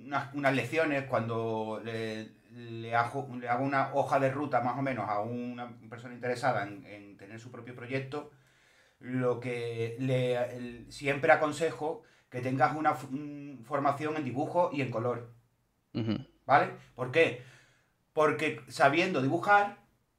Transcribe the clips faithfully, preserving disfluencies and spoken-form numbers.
unas, unas lecciones cuando le, le, hago, le hago una hoja de ruta más o menos a una persona interesada en, en tener su propio proyecto, lo que le el, siempre aconsejo que tengas una un, formación en dibujo y en color. Ujú. ¿Vale? ¿Por qué? Porque sabiendo dibujar,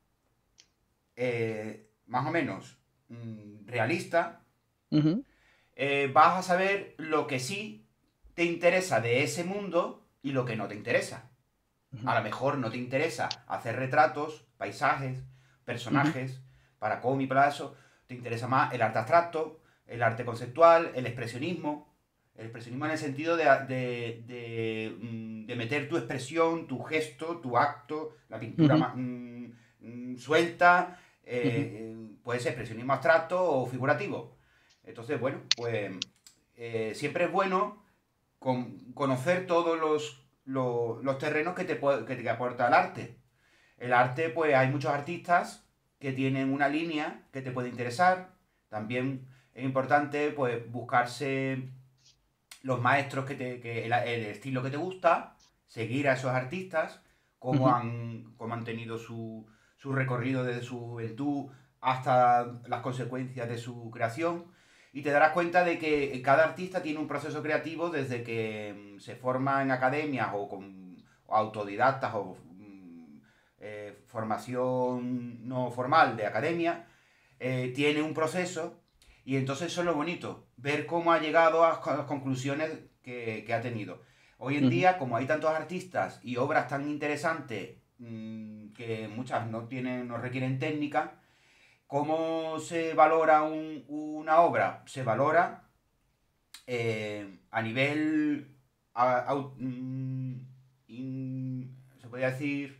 eh, más o menos mmm, realista, Ujú. eh, vas a saber lo que sí te interesa de ese mundo y lo que no te interesa. Ujú. A lo mejor no te interesa hacer retratos, paisajes, Ujú. personajes, para cómic, para eso. Te interesa más el arte abstracto, el arte conceptual, el expresionismo. El expresionismo en el sentido de, de, de, mm, de meter tu expresión, tu gesto, tu acto, la pintura Ujú. más mm, mm, suelta. Ujú. Eh, puede ser expresionismo abstracto o figurativo. Entonces, bueno, pues eh, siempre es bueno con, conocer todos los, los, los terrenos que te, que te aporta el arte. El arte, pues hay muchos artistas que tienen una línea que te puede interesar. También es importante, pues, buscarse los maestros que te, que el, el estilo que te gusta, seguir a esos artistas, cómo Ujú. han, cómo han tenido su, su recorrido desde su juventud hasta las consecuencias de su creación. Y te darás cuenta de que cada artista tiene un proceso creativo desde que se forma en academias o con o autodidactas o mm, eh, formación no formal de academia, eh, tiene un proceso y entonces eso es lo bonito, ver cómo ha llegado a las conclusiones que, que ha tenido. Hoy en Ujú. día, como hay tantos artistas y obras tan interesantes mmm, que muchas no tienen, no requieren técnica, ¿cómo se valora un, una obra? Se valora eh, a nivel a, a, mm, in, se podría decir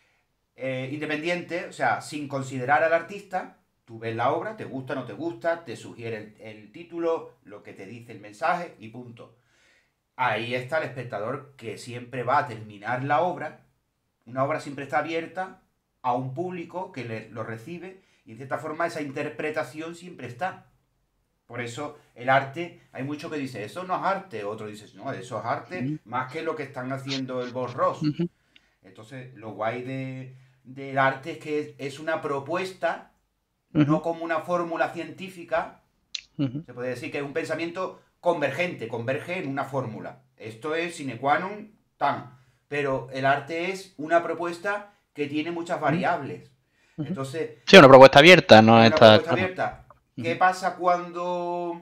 eh, independiente, o sea, sin considerar al artista. Tú ves la obra, te gusta, no te gusta, te sugiere el, el título, lo que te dice el mensaje y punto. Ahí está el espectador que siempre va a terminar la obra. Una obra siempre está abierta a un público que le, lo recibe y en cierta forma esa interpretación siempre está. Por eso el arte, hay mucho que dice, eso no es arte, otro dice, no, eso es arte Ujú. más que lo que están haciendo el Boss Ross. Ujú. Entonces, lo guay de, del arte es que es, es una propuesta, no Ujú. como una fórmula científica. Ujú. Se puede decir que es un pensamiento convergente, converge en una fórmula. Esto es sine qua non, tan. Pero el arte es una propuesta que tiene muchas Ujú. variables. Ujú. Entonces, Sí, una propuesta abierta, no es una está propuesta claro. abierta. ¿Qué Ujú. pasa cuando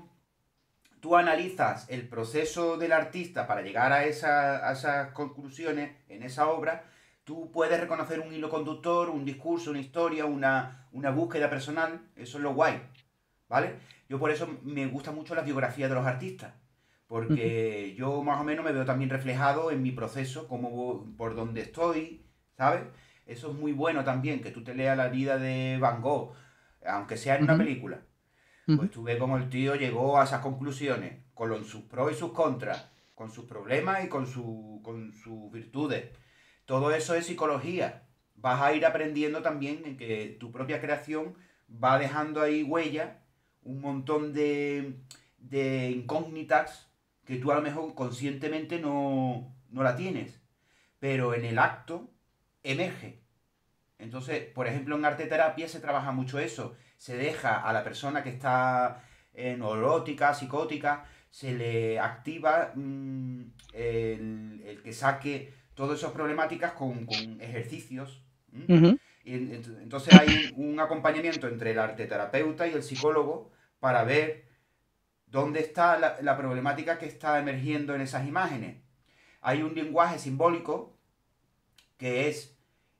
tú analizas el proceso del artista para llegar a, esa, a esas conclusiones en esa obra? Tú puedes reconocer un hilo conductor, un discurso, una historia, una, una búsqueda personal. Eso es lo guay, ¿vale? Yo por eso me gusta mucho la biografía de los artistas, Ujú. porque yo más o menos me veo también reflejado en mi proceso, como por donde estoy, ¿sabes? Eso es muy bueno también, que tú te leas la vida de Van Gogh, aunque sea en una Ujú. película. Pues Ujú. tú ves cómo el tío llegó a esas conclusiones, con sus pros y sus contras, con sus problemas y con, su, con sus virtudes. Todo eso es psicología. Vas a ir aprendiendo también en que tu propia creación va dejando ahí huella, un montón de, de incógnitas que tú a lo mejor conscientemente no, no la tienes, pero en el acto emerge. Entonces, por ejemplo, en arte terapia se trabaja mucho eso. Se deja a la persona que está eh, neurótica, psicótica, se le activa mmm, el, el, que saque todas esas problemáticas con, con ejercicios. ¿Mm? Ujú. Y entonces hay un, un, acompañamiento entre el arte terapeuta y el psicólogo para ver dónde está la, la problemática que está emergiendo en esas imágenes. Hay un lenguaje simbólico que es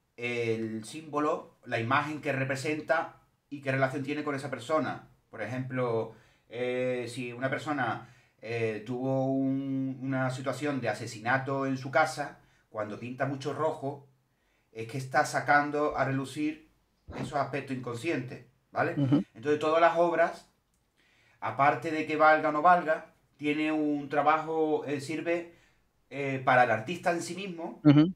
el símbolo, la imagen que representa y qué relación tiene con esa persona. Por ejemplo, eh, si una persona eh, tuvo un, una situación de asesinato en su casa, cuando pinta mucho rojo, es que está sacando a relucir esos aspectos inconscientes, ¿vale? Ujú. Entonces todas las obras, aparte de que valga o no valga, tiene un trabajo, eh, sirve eh, para el artista en sí mismo Ujú.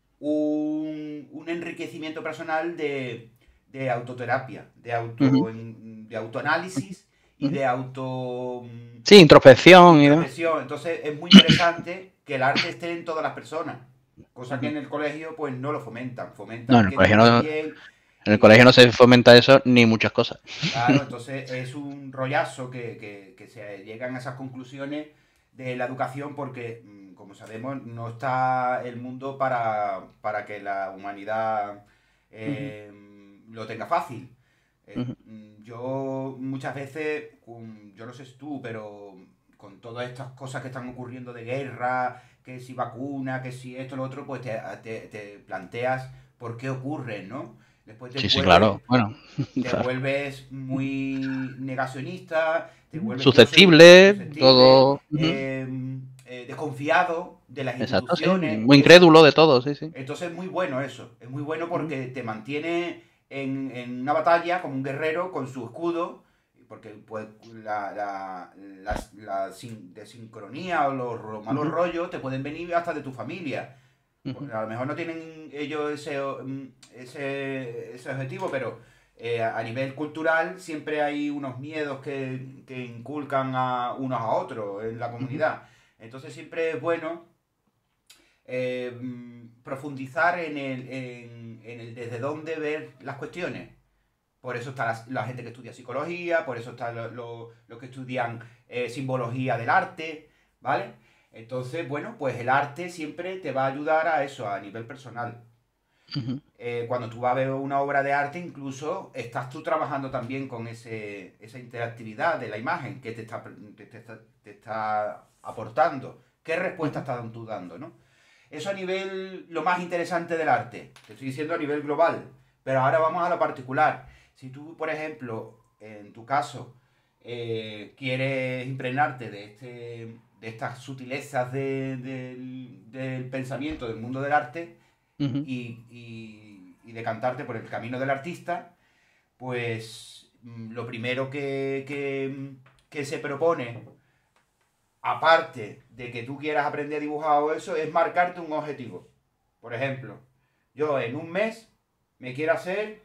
un, un enriquecimiento personal de, de autoterapia, de, Ujú. auto, de autoanálisis y Ujú. de auto Sí, introspección y demás. introspección. Entonces es muy interesante que el arte esté en todas las personas. Cosa que en el colegio pues no lo fomentan. Fomentan no, en el que colegio no, bien, en el colegio no se fomenta eso ni muchas cosas. claro, entonces es un rollazo que, que, que se llegan a esas conclusiones de la educación porque, como sabemos, no está el mundo para, para que la humanidad eh, lo tenga fácil. Eh, yo muchas veces, yo no sé tú, pero con todas estas cosas que están ocurriendo de guerra, que si vacuna, que si esto, lo otro, pues te, te, te planteas por qué ocurren, ¿no? Después te Sí, sí, vuelves claro. Bueno, te claro. vuelves muy negacionista, te vuelves, yo soy Susceptible, susceptible, todo. eh, eh, desconfiado de las Exacto, sí. instituciones, Muy y eso, incrédulo de todo, sí, sí. entonces es muy bueno eso, es muy bueno porque te mantiene en, en una batalla como un guerrero con su escudo, porque pues, la, la, la, la sin, desincronía o los, los malos Ujú, rollos te pueden venir hasta de tu familia. ujú. A lo mejor no tienen ellos ese, ese, ese objetivo, pero eh, a nivel cultural siempre hay unos miedos que, que inculcan a unos a otros en la Ujú, comunidad. Entonces siempre es bueno eh, profundizar en el, en, en el desde dónde ver las cuestiones. Por eso está la, la gente que estudia psicología, por eso están los lo, lo que estudian eh, simbología del arte, ¿vale? Entonces, bueno, pues el arte siempre te va a ayudar a eso, a nivel personal. ujú. Eh, cuando tú vas a ver una obra de arte, incluso estás tú trabajando también con ese, esa interactividad de la imagen que te está, te, te está, te está aportando. ¿Qué respuesta Ujú, estás tú dando, no? Eso a nivel, lo más interesante del arte. Te estoy diciendo a nivel global. Pero ahora vamos a lo particular. Si tú, por ejemplo, en tu caso, eh, quieres impregnarte de, este, de estas sutilezas de- del, del pensamiento del mundo del arte ujú, y, y, y decantarte por el camino del artista, pues mm, lo primero que, que, que se propone, aparte de que tú quieras aprender a dibujar o eso, es marcarte un objetivo. Por ejemplo, yo en un mes me quiero hacer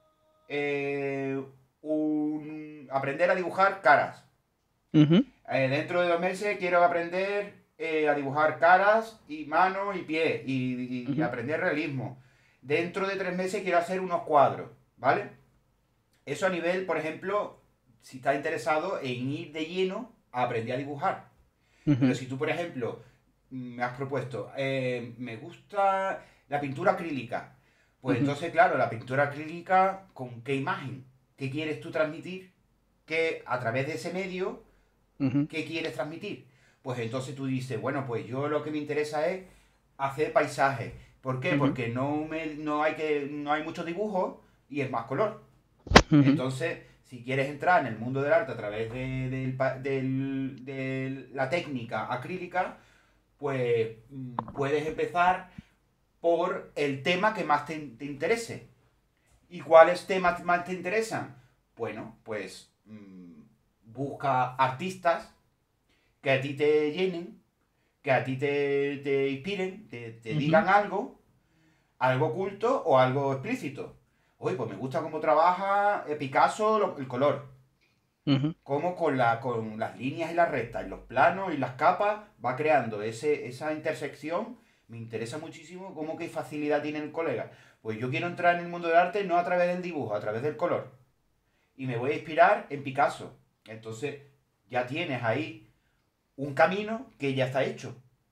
eh, un, aprender a dibujar caras. ujú, Eh, dentro de dos meses quiero aprender eh, a dibujar caras y manos y pies y, y ujú, aprender realismo. Dentro de tres meses quiero hacer unos cuadros, ¿vale? Eso a nivel, por ejemplo, si estás interesado en ir de lleno a aprender a dibujar. Pero ujú, si tú, por ejemplo, me has propuesto, eh, me gusta la pintura acrílica, pues ujú, entonces, claro, la pintura acrílica, ¿con qué imagen? ¿Qué quieres tú transmitir? Que a través de ese medio, ujú, ¿qué quieres transmitir? Pues entonces tú dices, bueno, pues yo lo que me interesa es hacer paisajes. ¿Por qué? ujú, Porque no, me, no, hay, que, no hay mucho dibujo y es más color. ujú, Entonces, si quieres entrar en el mundo del arte a través de, del pa- del- de la técnica acrílica, pues mm, puedes empezar por el tema que más te, te interese. ¿Y cuáles temas más te interesan? Bueno, pues mm, busca artistas que a ti te llenen, que a ti te, te inspiren, te, te ujú, digan algo, algo oculto o algo explícito. Oye, pues me gusta cómo trabaja eh, Picasso lo- el color. ujú. Cómo con, la, con las líneas y las rectas, y los planos y las capas, va creando ese, esa intersección. Me interesa muchísimo cómo qué facilidad tiene el colega. Pues yo quiero entrar en el mundo del arte no a través del dibujo, a través del color. Y me voy a inspirar en Picasso. Entonces, ya tienes ahí un camino que ya está hecho.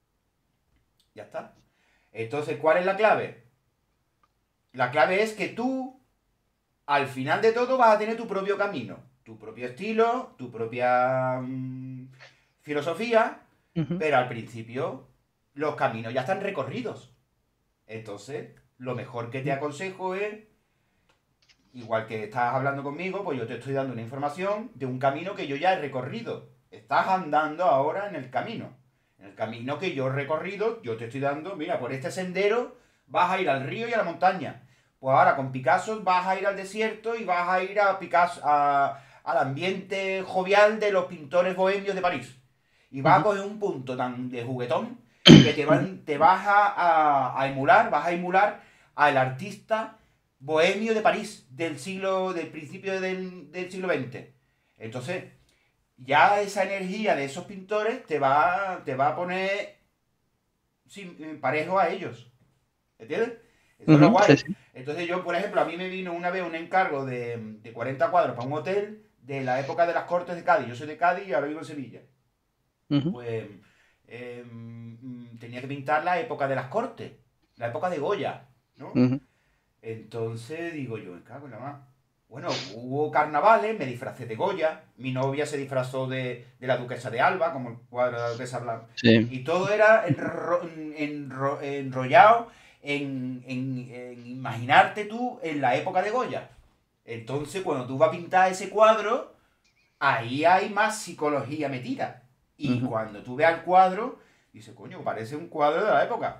Ya está. Entonces, ¿cuál es la clave? La clave es que tú, al final de todo, vas a tener tu propio camino, tu propio estilo, tu propia mm, filosofía, Ujú, pero al principio los caminos ya están recorridos. Entonces, lo mejor que te ujú, aconsejo es, igual que estás hablando conmigo, pues yo te estoy dando una información de un camino que yo ya he recorrido. Estás andando ahora en el camino. En el camino que yo he recorrido, yo te estoy dando, mira, por este sendero vas a ir al río y a la montaña. Pues ahora con Picasso vas a ir al desierto y vas a ir a Picasso, a- al ambiente jovial de los pintores bohemios de París. Y vas a ujú, coger un punto tan de juguetón que te, ujú, van, te vas a, a- a emular, vas a emular al artista bohemio de París del siglo, del principio del, del siglo veinte. Entonces, ya esa energía de esos pintores te va, te va a poner, sim- eh, parejo a ellos. ¿Entiendes? Eso es lo Ujú, sí, guay. sí. Entonces yo, por ejemplo, a mí me vino una vez un encargo de, de cuarenta cuadros para un hotel de la época de las Cortes de Cádiz. Yo soy de Cádiz y ahora vivo en Sevilla. Ujú, Pues eh, mm, tenía que pintar la época de las Cortes, la época de Goya, ¿no? ujú, Entonces digo yo, me cago en la mar. Bueno, hubo carnavales, me disfracé de Goya, mi novia se disfrazó de, de la duquesa de Alba, como el cuadro de la duquesa Blanca. sí. Y todo era enro- enro- enrollado en, en- en imaginarte tú en la época de Goya. Entonces, cuando tú vas a pintar ese cuadro, ahí hay más psicología metida. Y Ujú, cuando tú veas el cuadro, dices, coño, parece un cuadro de la época.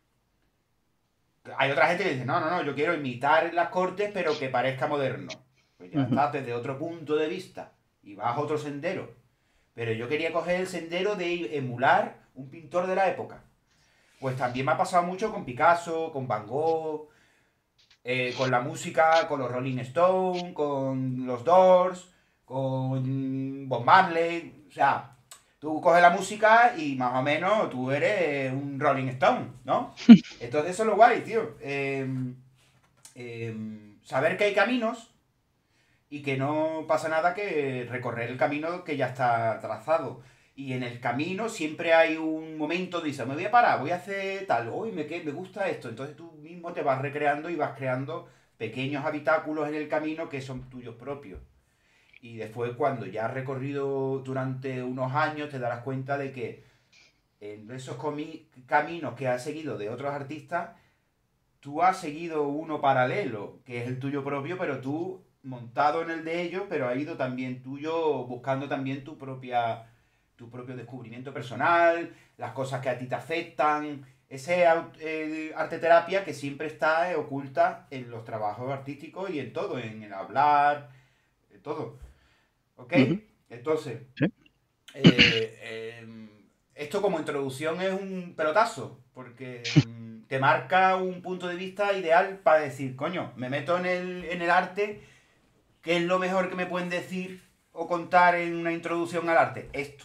Hay otra gente que dice, no, no, no, yo quiero imitar las cortes, pero que parezca moderno. Pues ya ujú, está desde otro punto de vista y vas a otro sendero. Pero yo quería coger el sendero de emular un pintor de la época. Pues también me ha pasado mucho con Picasso, con Van Gogh, eh, con la música, con los Rolling Stones, con los Doors, con Bob Marley. O sea, tú coges la música y más o menos tú eres un Rolling Stone, ¿no? Entonces eso es lo guay, tío. Eh, eh, saber que hay caminos y que no pasa nada que recorrer el camino que ya está trazado. Y en el camino siempre hay un momento de dices, me voy a parar, voy a hacer tal, uy, me, me gusta esto. Entonces tú mismo te vas recreando y vas creando pequeños habitáculos en el camino que son tuyos propios. Y después cuando ya has recorrido durante unos años te darás cuenta de que en esos caminos que has seguido de otros artistas, tú has seguido uno paralelo, que es el tuyo propio, pero tú montado en el de ellos, pero ha ido también tuyo buscando también tu propia tu propio descubrimiento personal, las cosas que a ti te afectan, ese eh, arte terapia que siempre está eh, oculta en los trabajos artísticos y en todo, en el hablar, en todo. ¿Ok? ujú, Entonces, sí. eh, eh, esto como introducción es un pelotazo, porque mm, te marca un punto de vista ideal para decir, coño, me meto en el, en el arte, ¿qué es lo mejor que me pueden decir o contar en una introducción al arte? Esto.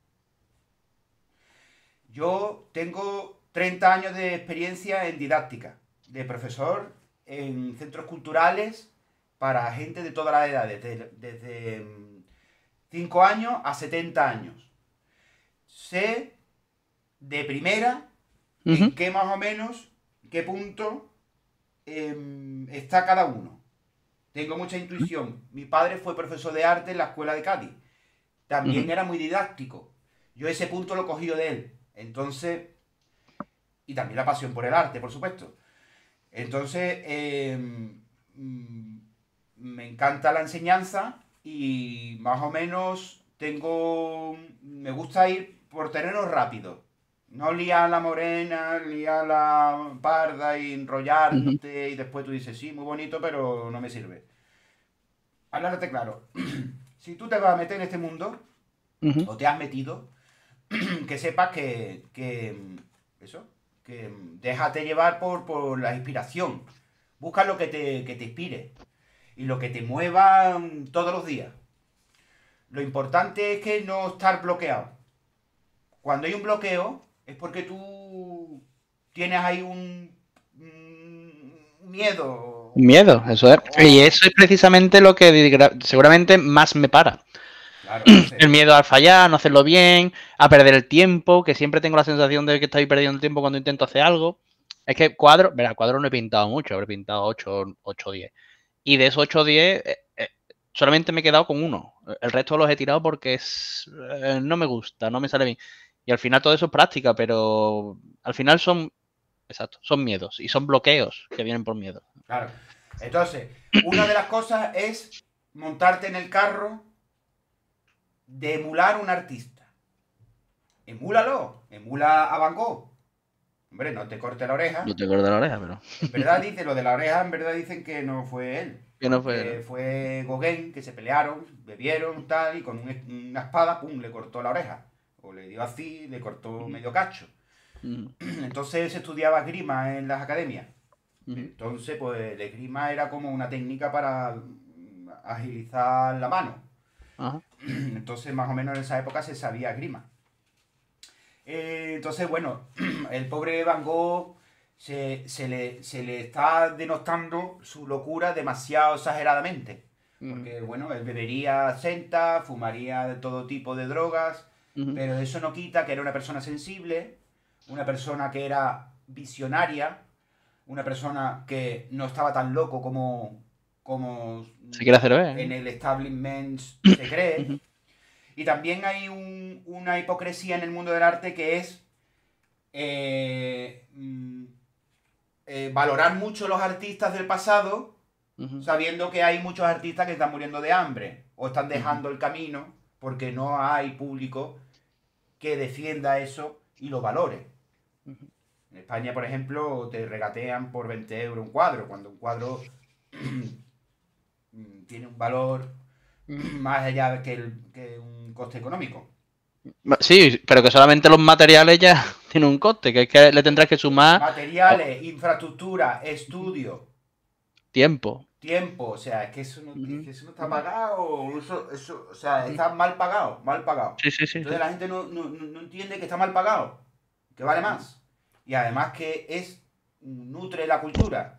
Yo tengo treinta años de experiencia en didáctica, de profesor en centros culturales para gente de todas las edades, desde, desde cinco años a setenta años. Sé de primera Ujú, en qué más o menos, qué punto eh, está cada uno. Tengo mucha intuición. Mi padre fue profesor de arte en la escuela de Cádiz. También ujú, era muy didáctico. Yo ese punto lo he cogido de él. Entonces, y también la pasión por el arte, por supuesto. Entonces, eh, mm, me encanta la enseñanza y más o menos tengo, me gusta ir por terrenos rápidos. No liar la morena, liar la parda y ujú, enrollarte y después tú dices, sí, muy bonito, pero no me sirve. Háblate claro. Si tú te vas a meter en este mundo, ujú, o te has metido, que sepas que, que eso, que déjate llevar por, por la inspiración. Busca lo que te, que te inspire y lo que te mueva mm, todos los días. Lo importante es que no estar bloqueado. Cuando hay un bloqueo es porque tú tienes ahí un, un miedo Miedo, o, eso es. Y o- eso es precisamente lo que digra- seguramente más me para. Claro, entonces, El miedo al fallar, no hacerlo bien, a perder el tiempo, que siempre tengo la sensación de que estoy perdiendo el tiempo cuando intento hacer algo. Es que cuadros, verá, cuadros no he pintado mucho, habré pintado ocho o diez. Y de esos ocho o diez, eh, eh, solamente me he quedado con uno. El resto los he tirado porque es, eh, no me gusta, no me sale bien. Y al final todo eso es práctica, pero al final son, exacto, son miedos y son bloqueos que vienen por miedo. claro. Entonces, una de las cosas es montarte en el carro de emular un artista. Emúlalo, emula a Van Gogh. Hombre, no te corte la No oreja. te acuerdas la oreja, pero En verdad dice, lo de la oreja, en verdad dicen que no fue él. que no fue, ¿no? Que fue Gauguin, que se pelearon, bebieron, tal, y con un- una espada, pum, le cortó la oreja. O le dio así, le cortó Ujú, medio cacho. ujú, Entonces se estudiaba esgrima en las academias. ujú, Entonces, pues el esgrima era como una técnica para mm, agilizar la mano. ajá, Entonces, más o menos en esa época se sabía esgrima. Eh, entonces, bueno, el pobre Van Gogh se, se le, se le está denostando su locura demasiado exageradamente. Ujú, Porque, bueno, él bebería senta, fumaría de todo tipo de drogas, ujú. pero eso no quita que era una persona sensible, una persona que era visionaria, una persona que no estaba tan loco como, como Se quiere mm, hacer ver, en ¿no? el establishment se cree. Ujú, Y también hay un- una hipocresía en el mundo del arte que es eh, mm, eh, valorar mucho los artistas del pasado, ujú, sabiendo que hay muchos artistas que están muriendo de hambre o están ujú, dejando el camino porque no hay público que defienda eso y lo valore. ujú. En España, por ejemplo, te regatean por veinte euros un cuadro, cuando un cuadro tiene un valor Ujú. más allá que, el, que un coste económico. Ma- Sí, pero que solamente los materiales ya tienen un coste, que es que le tendrás que sumar oh, Materiales, infraestructura, ujú, estudio, tiempo. tiempo, o sea, es que eso no, es Ujú, que eso no está ujú, pagado, eso, eso, o sea, ujú. está mal pagado, mal pagado. Sí, sí, sí, Entonces sí. la gente no, no, no no entiende que está mal pagado, que vale Ujú, más. Y además que es, nutre la cultura.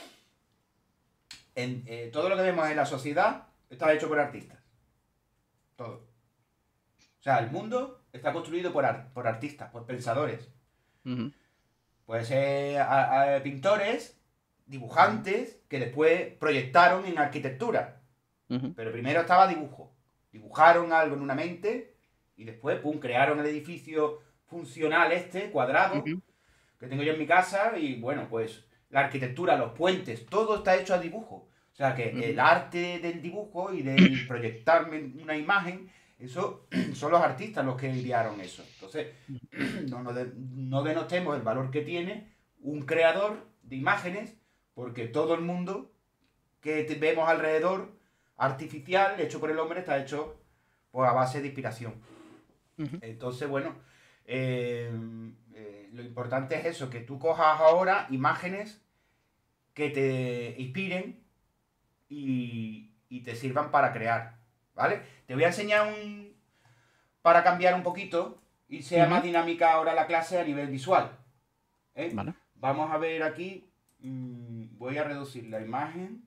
En, eh, todo lo que vemos en la sociedad está hecho por artistas. Todo. O sea, el mundo está construido por, ar- por artistas, por pensadores. ujú, Puede ser a- a pintores, ujú, dibujantes, que después proyectaron en arquitectura. ujú, Pero primero estaba dibujo. Dibujaron algo en una mente y después, pum, crearon el edificio funcional este, cuadrado, ujú, que tengo yo en mi casa y bueno, pues la arquitectura, los puentes, todo está hecho a dibujo. O sea que el ujú, arte del dibujo y del proyectarme una imagen, eso son los artistas los que idearon eso. Entonces, no, no, de- no denostemos el valor que tiene un creador de imágenes, porque todo el mundo que te- vemos alrededor, artificial, hecho por el hombre, está hecho pues, a base de inspiración. ujú. Entonces, bueno, eh, eh, lo importante es eso, que tú cojas ahora imágenes que te inspiren y, y te sirvan para crear, ¿vale? Te voy a enseñar un, para cambiar un poquito y sea más Ujú. dinámica ahora la clase a nivel visual, ¿eh? Vale. Vamos a ver aquí, mm, voy a reducir la imagen,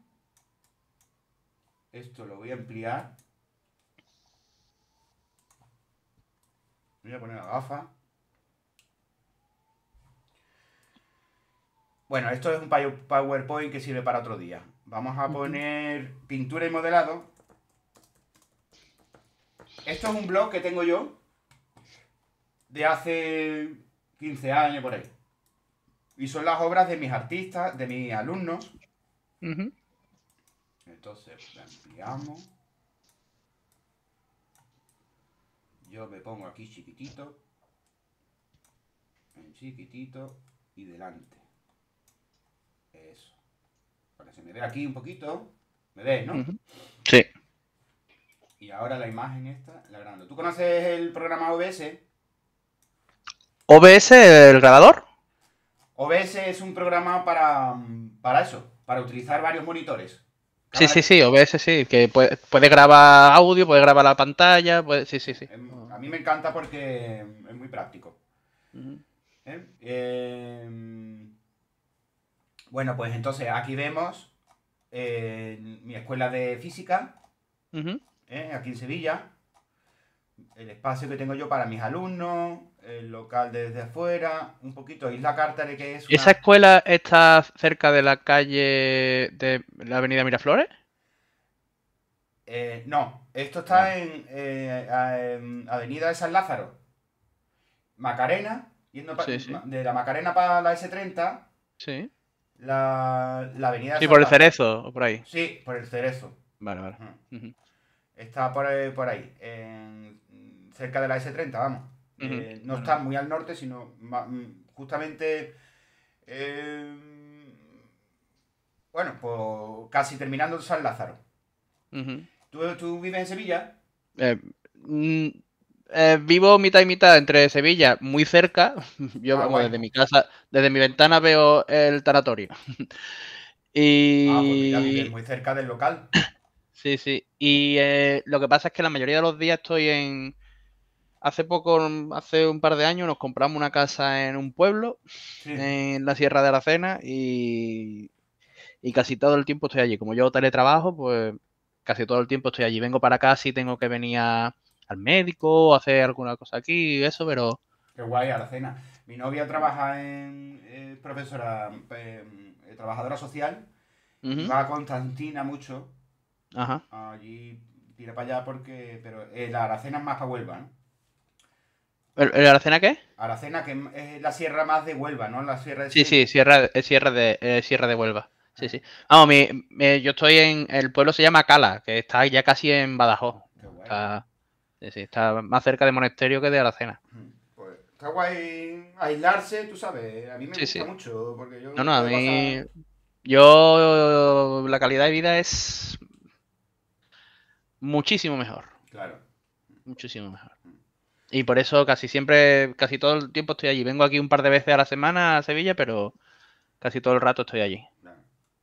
esto lo voy a ampliar, voy a poner la gafa. Bueno, esto es un PowerPoint que sirve para otro día. Vamos a Ujú, poner pintura y modelado. Esto es un blog que tengo yo de hace quince años por ahí. Y son las obras de mis artistas, de mis alumnos. ujú. Entonces, la ampliamos. Yo me pongo aquí chiquitito, en chiquitito y delante. Eso. Para que se me vea aquí un poquito. ¿Me ves, no? Ujú. Sí. Y ahora la imagen esta, la grande. ¿Tú conoces el programa O B S? O B S, el grabador. O B S es un programa para, para eso, para utilizar varios monitores. Sí, Cámara sí, que... sí, O B S sí, que puede, puede grabar audio, puede grabar la pantalla, puede... Sí, sí, sí. em, Oh. A mí me encanta porque es muy práctico. Ujú, ¿Eh? Em, bueno, pues entonces aquí vemos eh, mi escuela de física, ujú. ¿eh? Aquí en Sevilla, el espacio que tengo yo para mis alumnos, el local desde afuera, un poquito Isla Cártare, que es ¿Esa una... escuela está cerca de la calle de la avenida Miraflores? eh, no, esto Vale. está en, eh, a- en Avenida de San Lázaro, Macarena, yendo pa- Sí, sí, de la Macarena para la S treinta, sí. la, la Avenida de Sí, San por el Lázaro. Cerezo, o por ahí. Sí, por el Cerezo. Vale, vale. Ujú. Ujú, Está por ahí, por ahí en- cerca de la S treinta, vamos. ujú. Eh, no Vale, está vale. muy al norte, sino ma- mm, justamente, eh, bueno, pues casi terminando San Lázaro. Ujú. ¿Tú, tú vives en Sevilla? Eh, mm, eh, vivo mitad y mitad entre Sevilla, muy cerca. Yo, Ah, vamos, guay. desde mi casa, desde mi ventana veo el tanatorio. Ah, pues mira, vives Y muy cerca del local. sí, sí. Y eh, lo que pasa es que la mayoría de los días estoy en, hace poco, hace un par de años, nos compramos una casa en un pueblo, Sí, en la Sierra de Aracena, y, y casi todo el tiempo estoy allí. Como yo teletrabajo, pues casi todo el tiempo estoy allí. Vengo para acá si tengo que venir a- al médico o hacer alguna cosa aquí y eso, pero... qué guay, Aracena. Mi novia trabaja en eh, profesora, eh, trabajadora social y Ujú, va a Constantina mucho. ajá. Allí tira para allá porque. Pero eh, la Aracena es más para Huelva, ¿no? ¿El, el Aracena qué? Aracena, que es la sierra más de Huelva, ¿no? La sierra de Sí, sí, Sevilla. Sierra, es Sierra de, eh, Sierra de Huelva. Sí, Ah, sí. Vamos, mi, mi- yo estoy en... El pueblo se llama Cala, que está ya casi en Badajoz. qué guay. Está, sí, sí, está más cerca de Monasterio que de Aracena. Pues está guay aislarse, tú sabes. A mí me Sí, gusta sí. mucho porque No, yo no, a puedo pasar. mí... Yo... La calidad de vida es muchísimo mejor. Claro. Muchísimo mejor. Y por eso casi siempre, casi todo el tiempo estoy allí. Vengo aquí un par de veces a la semana a Sevilla, pero casi todo el rato estoy allí. Claro.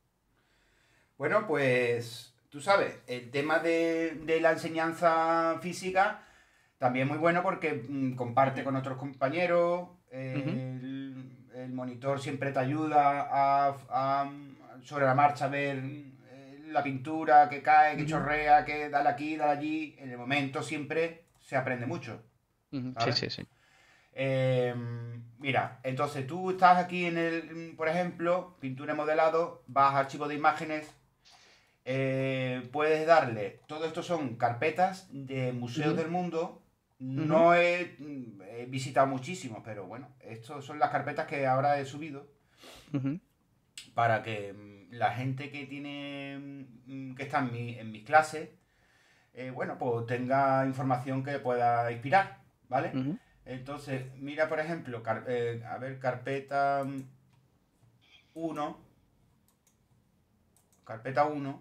Bueno, pues tú sabes, el tema de, de la enseñanza física también muy bueno porque mm, comparte con otros compañeros, Ujú, el, el monitor siempre te ayuda a, a, sobre la marcha a ver eh, la pintura que cae, que ujú, chorrea, que dale aquí, dale allí. En el momento siempre se aprende mucho, ujú. Sí, ¿sabes? sí, sí. Eh, mira, entonces tú estás aquí en el, por ejemplo, pintura y modelado, vas a archivo de imágenes, eh, puedes darle, todo esto son carpetas de museos Ujú, del mundo. ujú, No he, he visitado muchísimos, pero bueno, estas son las carpetas que ahora he subido ujú, para que mm, la gente que tiene mm, que está en, mi- en mis clases, eh, bueno, pues tenga información que pueda inspirar, ¿vale? ujú, Entonces, mira, por ejemplo, car- eh, a ver, carpeta uno, carpeta uno,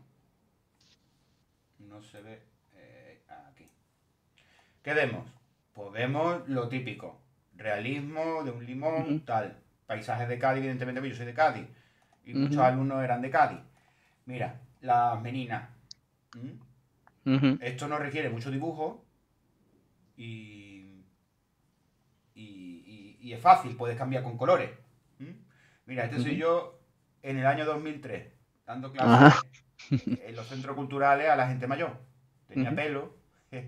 no se ve, eh, aquí. ¿Qué vemos? Pues vemos lo típico, realismo de un ujú, limón, tal, paisajes de Cádiz, evidentemente, pues yo soy de Cádiz, y muchos ujú, alumnos eran de Cádiz. Mira, las meninas. ¿Mm? ujú, Esto no requiere mucho dibujo y, y, y- y es fácil, puedes cambiar con colores. ¿Mm? Mira, este soy ujú. yo en el año dos mil tres, dando Ajá. clases en los centros culturales a la gente mayor. Tenía Ujú, pelo.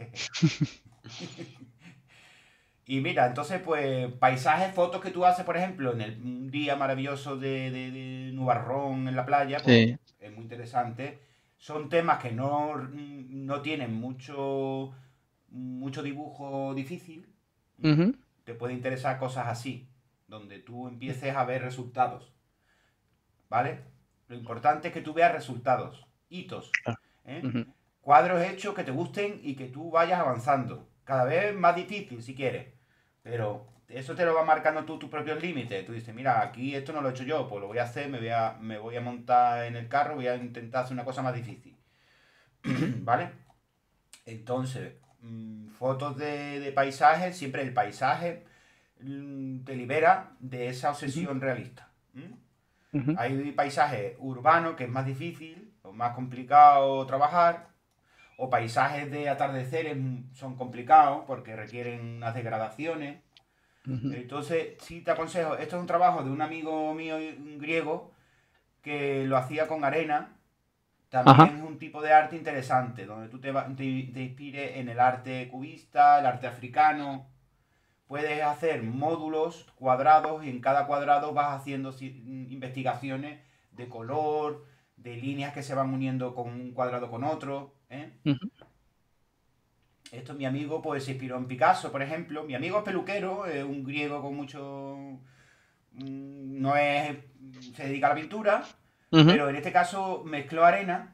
Y mira, entonces, pues, paisajes, fotos que tú haces, por ejemplo, en el, un día maravilloso de, de, de nubarrón en la playa, pues sí. es muy interesante. Son temas que no, no tienen mucho, mucho dibujo difícil. ¿Mm? Ujú, Te puede interesar cosas así, donde tú empieces a ver resultados, ¿vale? Lo importante es que tú veas resultados, hitos, claro. ¿eh? Ujú, Cuadros hechos que te gusten y que tú vayas avanzando. Cada vez más difícil si quieres, pero eso te lo va marcando tú tus propios límites. Tú dices, mira, aquí esto no lo he hecho yo, pues lo voy a hacer, me voy a, me voy a montar en el carro, voy a intentar hacer una cosa más difícil, ujú, ¿vale? Entonces, mmm, fotos de, de paisajes, siempre el paisaje mmm, te libera de esa ujú, obsesión realista. ¿Mm? ujú, Hay paisajes urbanos que es más difícil o más complicado trabajar, o paisajes de atardeceres son complicados porque requieren unas degradaciones. ujú. Entonces, sí te aconsejo, esto es un trabajo de un amigo mío, un griego, que lo hacía con arena. Ajá. También es un tipo de arte interesante, donde tú te, va- te, te inspires en el arte cubista, el arte africano. Puedes hacer módulos cuadrados y en cada cuadrado vas haciendo si- investigaciones de color, de líneas que se van uniendo con un cuadrado con otro. ¿Eh? Ujú, Esto mi amigo pues se inspiró en Picasso, por ejemplo. Mi amigo es peluquero, es un griego con mucho... mm, no es... se dedica a la pintura, ujú, pero en este caso mezcló arena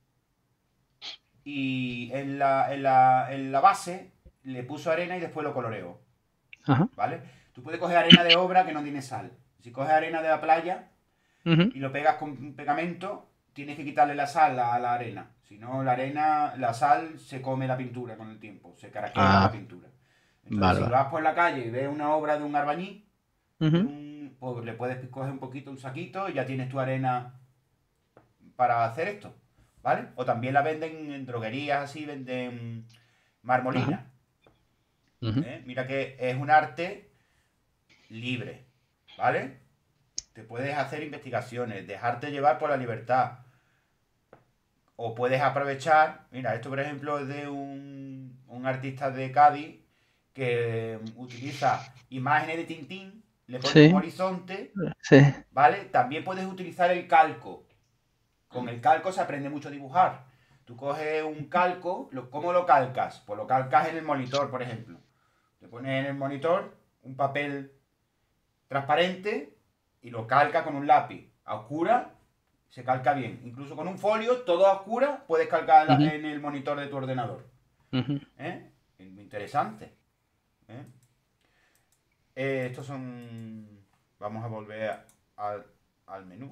y en la, en la, en la base le puso arena y después lo coloreó, ajá. ¿vale? Tú puedes coger arena de obra que no tiene sal. Si coges arena de la playa Ujú. y lo pegas con un pegamento, tienes que quitarle la sal a la arena. Si no, la arena, la sal se come la pintura con el tiempo, se caraquela la Ah, pintura. Entonces, vale, si vale. vas por la calle y ves una obra de un albañil, de Ujú, un, pues le puedes coger un poquito un saquito y ya tienes tu arena para hacer esto, ¿vale? O también la venden en droguerías así, venden ajá. marmolina. Ujú. ¿eh? Mira que es un arte libre, ¿vale? Te puedes hacer investigaciones, dejarte llevar por la libertad. O puedes aprovechar, mira, esto por ejemplo es de un, un artista de Cádiz que utiliza imágenes de Tintín, le pone un Sí, horizonte, sí. ¿vale? También puedes utilizar el calco. Con el calco se aprende mucho a dibujar. Tú coges un calco, lo, ¿cómo lo calcas? Pues lo calcas en el monitor, por ejemplo. Te pones en el monitor un papel transparente y lo calca con un lápiz. A oscura se calca bien. Incluso con un folio, todo a oscura, puedes calcar Ujú, en el monitor de tu ordenador. ujú. ¿Eh? Es muy interesante. ¿Eh? Eh, estos son... Vamos a volver al, al menú.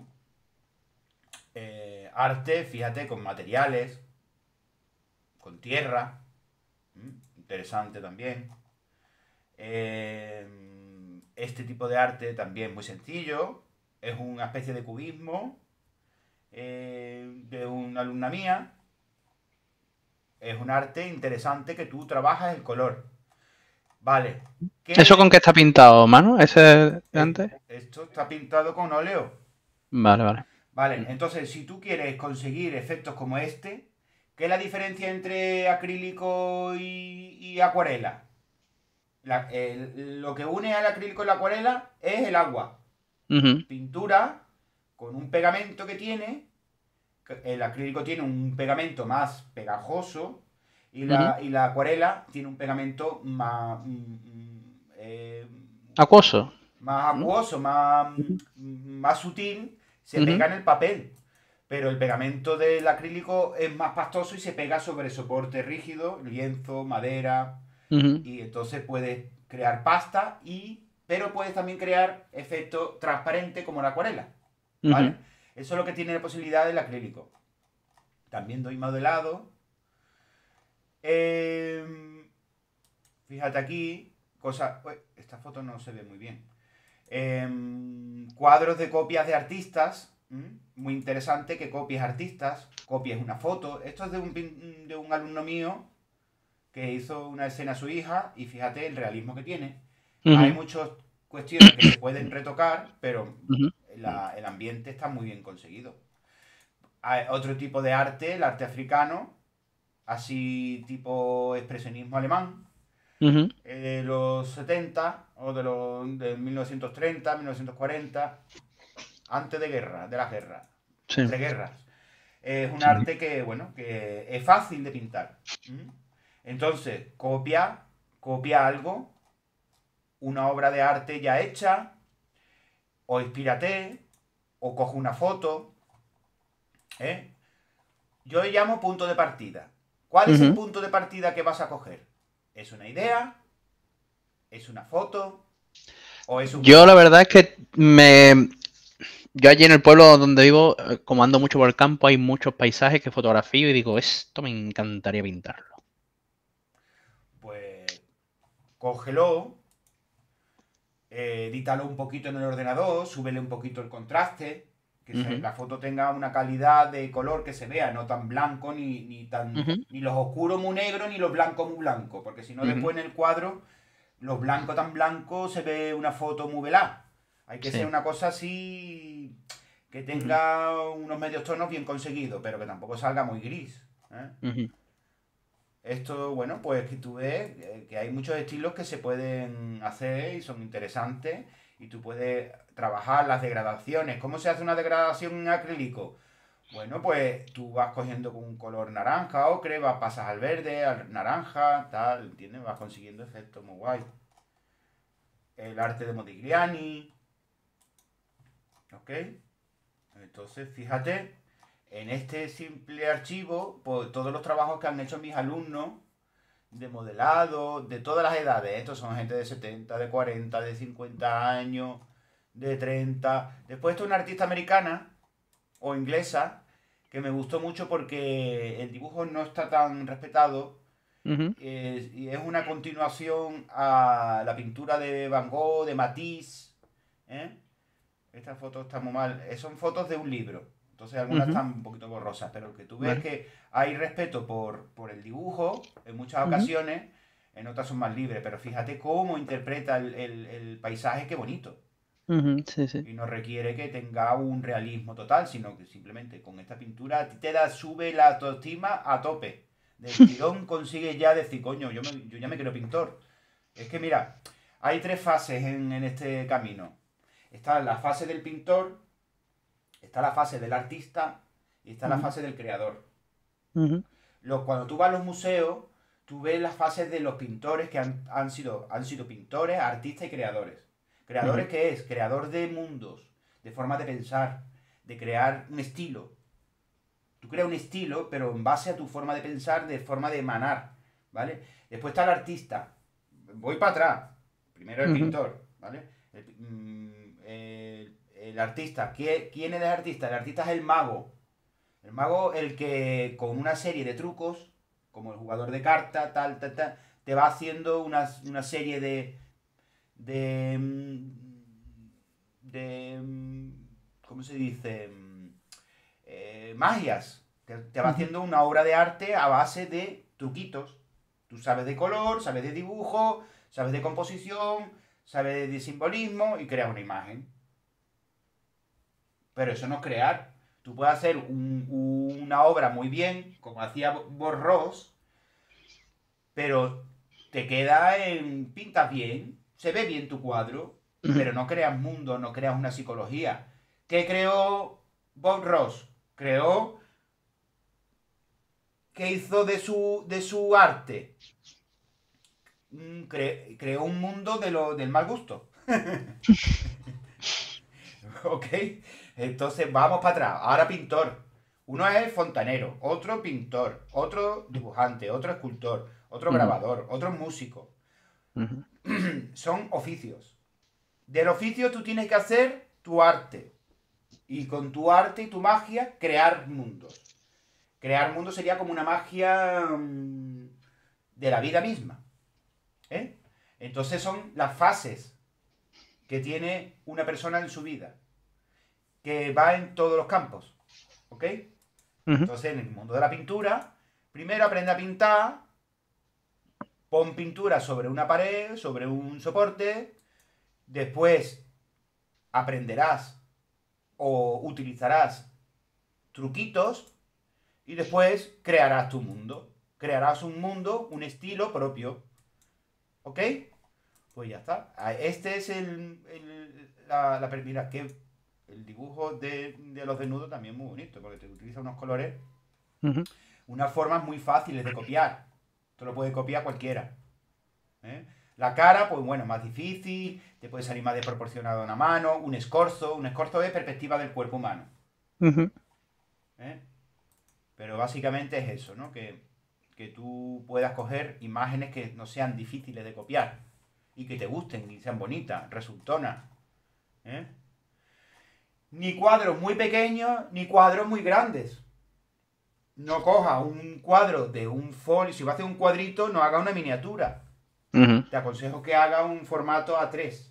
Eh, arte, fíjate, con materiales, con tierra. ¿Mm? Interesante también. Eh, este tipo de arte también muy sencillo. Es una especie de cubismo eh, de una alumna mía. Es un arte interesante que tú trabajas el color. Vale. ¿Eso con ¿Qué? qué está pintado, mano? ¿Ese de Eh, antes? esto está pintado con óleo. Vale, vale. Vale, entonces si tú quieres conseguir efectos como este, ¿qué es la diferencia entre acrílico y, y acuarela? La- el- lo que une al acrílico y la acuarela es el agua. Ujú, Pintura con un pegamento que tiene. El acrílico tiene un pegamento más pegajoso y ujú. la, y la acuarela tiene un pegamento más, mm, mm, eh, Acuoso. más ¿No? acuoso, más, Ujú, más sutil, se ujú, pega en el papel. Pero el pegamento del acrílico es más pastoso y se pega sobre soporte rígido, lienzo, madera. ujú, Y entonces puedes crear pasta y... Pero puedes también crear efecto transparente como la acuarela. ujú. ¿Vale? Eso es lo que tiene la posibilidad del acrílico. También doy modelado. Eh, fíjate aquí, cosa, uy, esta foto no se ve muy bien. Eh, cuadros de copias de artistas, ¿m? Muy interesante que copies artistas, copies una foto. Esto es de un, de un alumno mío que hizo una escena a su hija y fíjate el realismo que tiene. Hay Ujú, muchas cuestiones que se pueden retocar, pero ujú, la- el ambiente está muy bien conseguido. Hay otro tipo de arte, el arte africano, así tipo expresionismo alemán, ujú. eh, de los setenta o de los de mil novecientos treinta, mil novecientos cuarenta, antes de guerra, de las guerras, Sí, entre guerras. Es un sí. arte que, bueno, que es fácil de pintar. ¿Mm? Entonces, copia, copia algo, una obra de arte ya hecha, o inspírate, o coge una foto, ¿eh? Yo le llamo punto de partida. ¿Cuál es el Ujú. punto de partida que vas a coger? ¿Es una idea? ¿Es una foto? ¿O es un Yo la color? verdad es que me... Yo allí en el pueblo donde vivo, eh, como ando mucho por el campo, hay muchos paisajes que fotografío y digo, esto me encantaría pintarlo. Pues cógelo, eh, edítalo un poquito en el ordenador, súbele un poquito el contraste, que se- Ujú, la foto tenga una calidad de color que se vea, no tan blanco ni, ni tan ujú, ni los oscuros muy negros ni los blancos muy blancos, porque si no ujú. después en el cuadro los blancos tan blancos se ve una foto muy velada. Hay que ser Sí. una cosa así que Ujú, tenga unos medios tonos bien conseguidos, pero que tampoco salga muy gris. ¿Eh? ujú, Esto, bueno, pues que tú ves eh, que hay muchos estilos que se pueden hacer y son interesantes y tú puedes trabajar las degradaciones. ¿Cómo se hace una degradación en acrílico? Bueno, pues tú vas cogiendo con un color naranja, ocre, vas, pasas al verde, al naranja, tal, ¿entiendes? Vas consiguiendo efectos muy guay. El arte de Modigliani, ¿ok? Entonces, fíjate, en este simple archivo, pues todos los trabajos que han hecho mis alumnos de modelado, de todas las edades. Estos son gente de setenta, de cuarenta, de cincuenta años, de treinta. Después esto es una artista americana o inglesa que me gustó mucho porque el dibujo no está tan respetado ujú. eh, y es una continuación a la pintura de Van Gogh, de Matisse. ¿Eh? Esta foto está muy mal. Eh, Son fotos de un libro. Entonces algunas Ujú, están un poquito borrosas, pero que tú ves vale. que hay respeto por, por el dibujo en muchas Ujú, ocasiones. en otras son más libres, pero fíjate cómo interpreta el, el- el paisaje, qué bonito. Ujú, sí, sí. Y no requiere que tenga un realismo total, sino que simplemente con esta pintura a ti te da, sube la autoestima a tope. Del tirón consigues ya decir, coño, yo, me- yo ya me quiero pintor. Es que mira, hay tres fases en, en este camino. Está la fase del pintor, está la fase del artista y está la Ujú, fase del creador. ujú, Los, cuando tú vas a los museos, tú ves las fases de los pintores que han, han sido, han sido pintores, artistas y creadores. ¿Creadores ujú, qué es? Creador de mundos, de formas de pensar, de crear un estilo. Tú creas un estilo, pero en base a tu forma de pensar, de forma de emanar, ¿vale? Después está el artista. Voy para atrás. Primero el ujú, pintor, ¿vale? El, mm, el- el artista. ¿Quién, quién es el artista? El artista es el mago. El mago, el que con una serie de trucos, como el jugador de cartas, tal, tal, tal, te va haciendo una, una serie de. de. mm, de. mm, ¿Cómo se dice? Mm, eh, magias. Te, te va ujú, haciendo una obra de arte a base de truquitos. Tú sabes de color, sabes de dibujo, sabes de composición, sabes de simbolismo y creas una imagen. Pero eso no es crear. Tú puedes hacer un- una obra muy bien, como hacía Bob Ross, pero te queda en. Pintas bien, se ve bien tu cuadro, ujú. pero no creas mundo, no creas una psicología. ¿Qué creó Bob Ross? Creó. ¿Qué hizo de su, de su arte? Mm, cre- creó un mundo de lo, del mal gusto. ¿Ok? Entonces vamos para atrás. Ahora pintor. Uno es fontanero, otro pintor, otro dibujante, otro escultor, otro Ujú, grabador, otro músico. ujú, Son oficios. Del oficio tú tienes que hacer tu arte. Y con tu arte y tu magia crear mundos. Crear mundos sería como una magia mm, de la vida misma. ¿Eh? Entonces son las fases que tiene una persona en su vida. Que va en todos los campos. ¿Ok? ujú, Entonces en el mundo de la pintura, primero aprende a pintar, pon pintura sobre una pared, sobre un soporte, después aprenderás o utilizarás truquitos y después crearás tu mundo. Crearás un mundo, un estilo propio. ¿Ok? Pues ya está. Ah, Este es el, el- la, la mira, que el dibujo de, de los desnudos también es muy bonito, porque te utiliza unos colores, ujú, unas formas muy fáciles de copiar. Te lo puede copiar cualquiera. ¿Eh? La cara, pues bueno, más difícil, te puede salir más desproporcionado una mano, un escorzo. Un escorzo es perspectiva del cuerpo humano. ujú. ¿Eh? Pero básicamente es eso, ¿no? Que, que tú puedas coger imágenes que no sean difíciles de copiar y que te gusten y sean bonitas, resultonas. ¿Eh? Ni cuadros muy pequeños ni cuadros muy grandes. No coja un cuadro de un folio, si va a hacer un cuadrito, no haga una miniatura. Ujú. Te aconsejo que haga un formato A tres,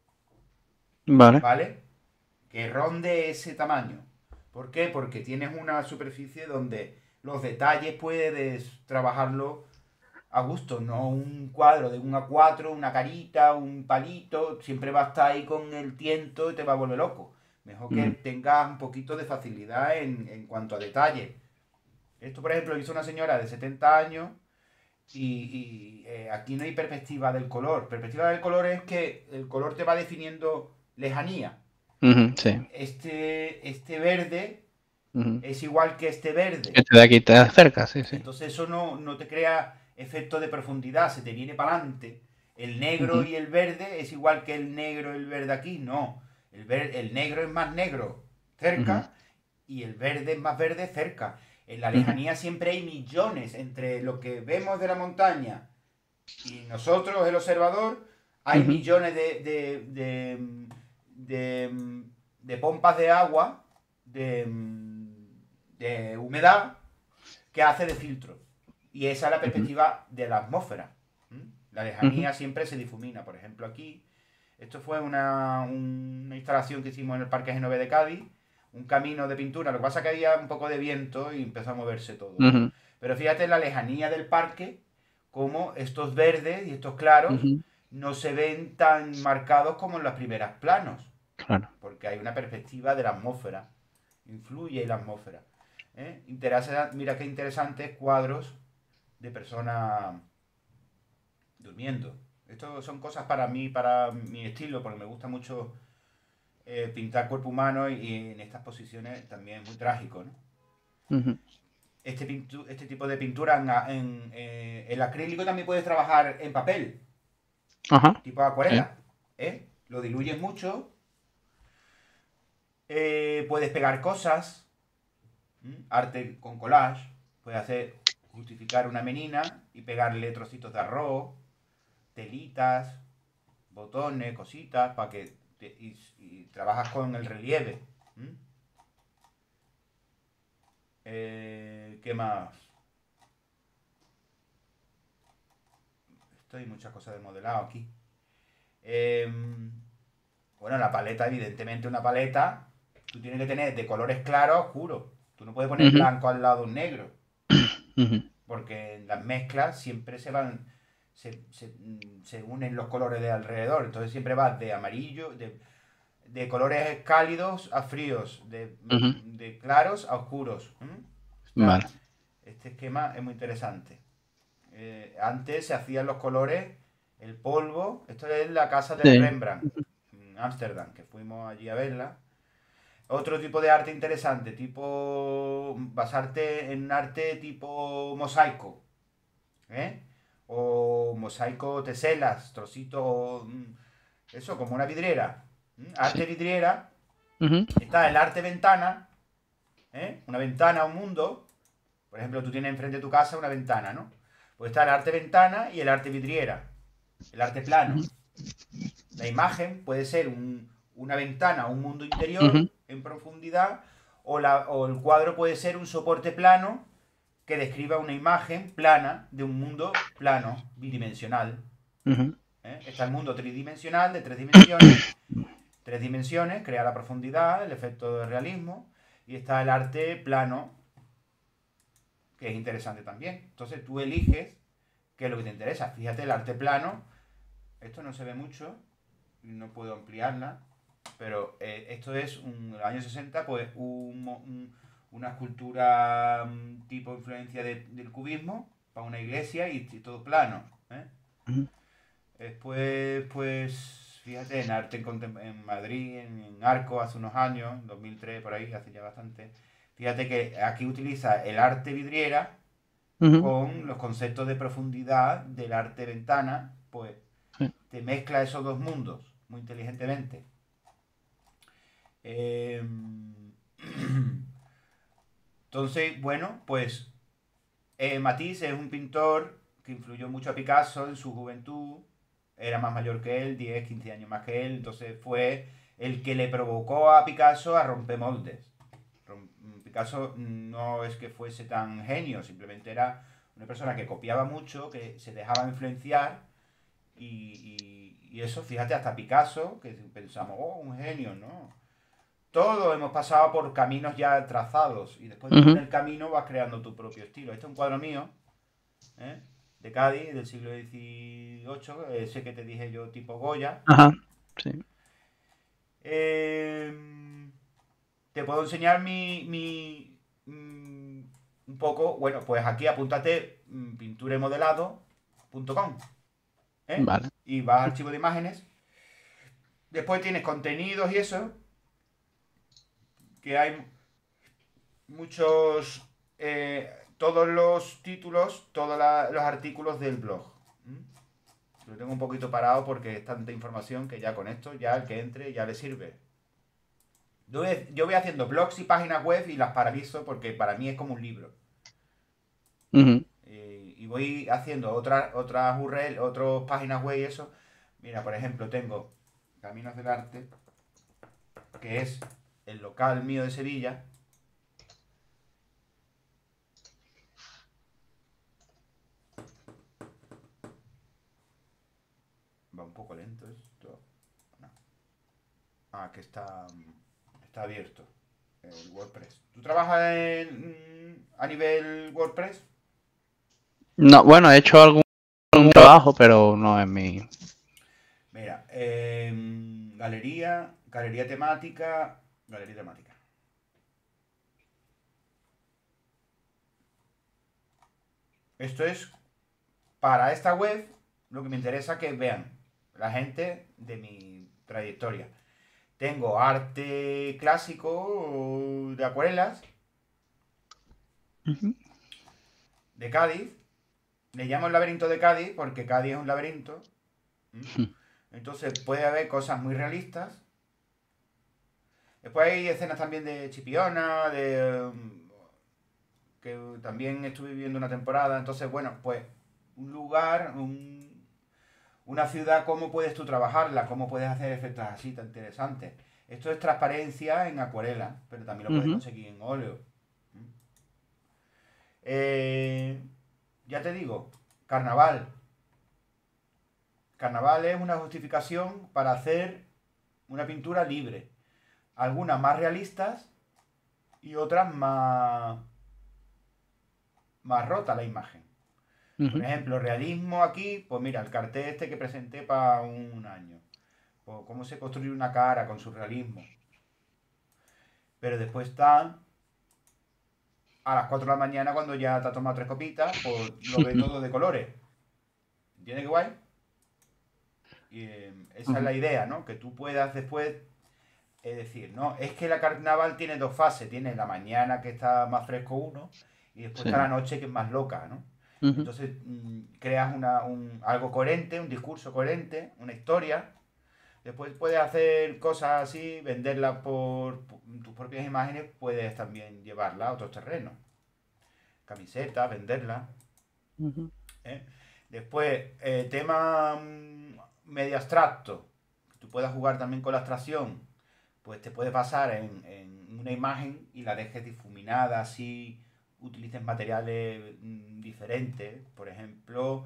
Vale. ¿vale? Que ronde ese tamaño. ¿Por qué? Porque tienes una superficie donde los detalles puedes trabajarlo a gusto, no un cuadro de un A cuatro, una carita, un palito, siempre va a estar ahí con el tiento y te va a volver loco. Mejor que Ujú, tengas un poquito de facilidad en, en cuanto a detalle. Esto, por ejemplo, lo hizo una señora de setenta años y, y, eh, aquí no hay perspectiva del color. Perspectiva del color es que el color te va definiendo lejanía. ujú, sí. Este, este verde Ujú. es igual que este verde. Este de aquí te acerca, sí, sí. Entonces eso no, no te crea efecto de profundidad, se te viene para adelante. El negro Ujú, y el verde es igual que el negro y el verde aquí, no. El, ver, el negro es más negro ujú, cerca y el verde es más verde cerca. En la ujú, lejanía siempre hay millones entre lo que vemos de la montaña y nosotros, el observador, hay ujú, millones de, de, de, de, de pompas de agua, de, de humedad, que hace de filtro. Y esa es la ujú, perspectiva de la atmósfera. ¿Mm? La ujú, lejanía siempre se difumina. Por ejemplo, aquí, esto fue una, una instalación que hicimos en el Parque Genove de Cádiz, un camino de pintura. Lo que pasa es que había un poco de viento y empezó a moverse todo, ¿no? ujú, Pero fíjate la lejanía del parque, cómo estos verdes y estos claros Ujú. no se ven tan marcados como en los primeros planos, Claro. porque hay una perspectiva de la atmósfera, influye en la atmósfera. ¿eh? Interesa- mira qué interesantes cuadros de personas durmiendo. Esto son cosas para mí, para mi estilo, porque me gusta mucho eh, pintar cuerpo humano y en estas posiciones también es muy trágico, ¿no? Ujú. Este, pintu- este tipo de pintura en, en, eh, el acrílico también puedes trabajar en papel, Ajá. tipo Sí. acuarela, ¿eh? Lo diluyes mucho, eh, puedes pegar cosas, ¿m? Arte con collage, puedes hacer, justificar una menina y pegarle trocitos de arroz, telitas, botones, cositas, para que te- y, y trabajas con el relieve. ¿m? Eh, ¿Qué más? Esto hay muchas cosas de modelado aquí. Eh, bueno, la paleta, evidentemente una paleta, tú tienes que tener de colores claros a oscuros. Tú no puedes poner Ujú. blanco al lado de un negro, Ujú. porque en las mezclas siempre se van, se, se, mm, se unen los colores de alrededor. Entonces siempre vas de amarillo, de, de colores cálidos a fríos, de, Ujú. mm, de claros a oscuros. ¿m? Vale. Está, este esquema es muy interesante. Eh, antes se hacían los colores, el polvo. Esto es la casa de Sí. Rembrandt, en Ámsterdam, que fuimos allí a verla. Otro tipo de arte interesante, tipo basarte en arte tipo mosaico, ¿eh? O mosaico teselas, trocitos, mm, eso, como una vidriera. ¿m? Sí. Arte vidriera, Ujú. está el arte ventana, ¿eh? Una ventana a un mundo. Por ejemplo, tú tienes enfrente de tu casa una ventana, ¿no? Pues está el arte ventana y el arte vidriera, el arte plano. Ujú. La imagen puede ser un, una ventana a un mundo interior Ujú. en profundidad, o, la, o el cuadro puede ser un soporte plano que describa una imagen plana de un mundo plano, bidimensional. Ujú. ¿eh? Está el mundo tridimensional de tres dimensiones. Tres dimensiones, crea la profundidad, el efecto de realismo. Y está el arte plano, que es interesante también. Entonces tú eliges qué es lo que te interesa. Fíjate, el arte plano, esto no se ve mucho, no puedo ampliarla, pero eh, esto es un, en los años sesenta, pues un, un, una escultura um, tipo influencia de, del cubismo para una iglesia y, y todo plano. ¿eh? Ujú. Después, pues, fíjate, en arte en, en Madrid, en, en Arco, hace unos años, dos mil tres por ahí, hace ya bastante. Fíjate que aquí utiliza el arte vidriera Ujú. con los conceptos de profundidad del arte ventana, pues Sí. te mezcla esos dos mundos muy inteligentemente. Eh, entonces, bueno, pues eh, Matisse es un pintor que influyó mucho a Picasso en su juventud, era más mayor que él, diez quince años más que él, entonces fue el que le provocó a Picasso a romper moldes. Picasso no es que fuese tan genio, simplemente era una persona que copiaba mucho, que se dejaba influenciar y, y, y eso, fíjate, hasta Picasso, que pensamos, oh, un genio, ¿no? Todos hemos pasado por caminos ya trazados y después tú en Ujú. el camino vas creando tu propio estilo. Este es un cuadro mío, ¿eh? De Cádiz, del siglo dieciocho, ese que te dije yo, tipo Goya. Ajá. Sí. Eh, te puedo enseñar mi, mi mm, un poco, bueno, pues aquí apúntate mm, pintura y modelado punto com, ¿eh? Vale. Y vas a archivo de imágenes. Después tienes contenidos y eso, que hay muchos, eh, todos los títulos, todos la, los artículos del blog. ¿Mm? Lo tengo un poquito parado porque es tanta información que ya con esto, ya el que entre ya le sirve. Yo voy, yo voy haciendo blogs y páginas web y las paralizo porque para mí es como un libro. Ujú. Eh, y voy haciendo otras otras U R L, otras páginas web y eso. Mira, por ejemplo, tengo Caminos del Arte, que es el local mío de Sevilla. Va un poco lento esto. No. Ah, que está, está abierto el WordPress. ¿Tú trabajas en, a nivel WordPress? No, bueno, he hecho algún un trabajo, pero no es mi... Mira, eh, galería, galería temática, galería temática. Esto es para esta web, lo que me interesa que vean la gente de mi trayectoria. Tengo arte clásico de acuarelas Ujú. de Cádiz. Le llamo el laberinto de Cádiz porque Cádiz es un laberinto. ¿Mm? Entonces puede haber cosas muy realistas. Después hay escenas también de Chipiona, de mm, que también estuve viviendo una temporada. Entonces, bueno, pues un lugar, un, una ciudad, ¿cómo puedes tú trabajarla? ¿Cómo puedes hacer efectos así tan interesantes? Esto es transparencia en acuarela, pero también lo puedes Ujú. conseguir en óleo. Eh, ya te digo, carnaval. Carnaval es una justificación para hacer una pintura libre. Algunas más realistas y otras más, más rota la imagen. Por Ujú. ejemplo, realismo aquí, pues mira, el cartel este que presenté para un año. O cómo se construye una cara con su realismo. Pero después está a las cuatro de la mañana cuando ya te has tomado tres copitas, pues lo ve todo de colores. ¿Entiendes qué guay? Y eh, esa es Ujú. la idea, ¿no? Que tú puedas después, es decir, ¿no? Es que la carnaval tiene dos fases. Tiene la mañana que está más fresco uno y después está la Sí. noche que es más loca, ¿no? Ujú. Entonces mm, creas una, un, algo coherente, un discurso coherente, una historia. Después puedes hacer cosas así, venderlas por, por tus propias imágenes, puedes también llevarla a otros terrenos. Camisetas, venderlas. Ujú. ¿Eh? Después, eh, tema mm, medio abstracto, que tú puedas jugar también con la abstracción, pues te puede pasar en, en una imagen y la dejes difuminada, así, utilices materiales mm, diferentes, por ejemplo,